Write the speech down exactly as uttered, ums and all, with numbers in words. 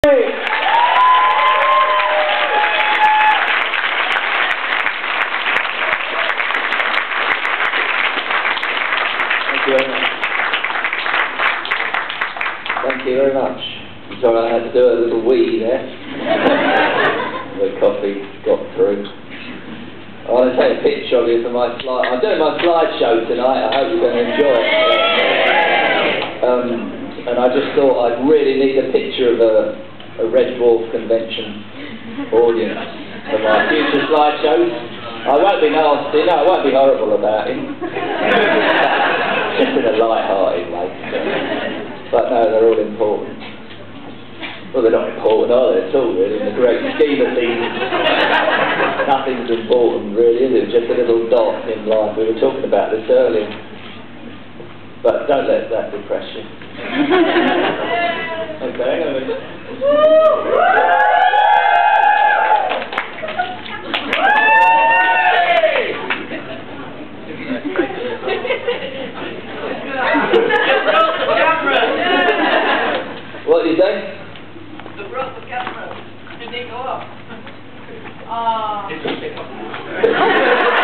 Thank you very much. I'm sorry I had to do a little wee there. The coffee got through. I want to take a picture of you for my slide. I'm doing my slideshow tonight. I hope you're going to enjoy it. Um, and I just thought I'd really need a picture of a, a Red Dwarf Convention audience for my future slideshows. I won't be nasty, no, I won't be horrible about it. Just in a light-hearted way. But no, they're all important. Well, they're not important, are they, at all, really, in the great scheme of things. Nothing's important, really, is it? Just a little dot in life. We were talking about this earlier. But don't let that depress you. Okay, hang on a minute. What did you say? The brought the camera. Did they go up? Ah.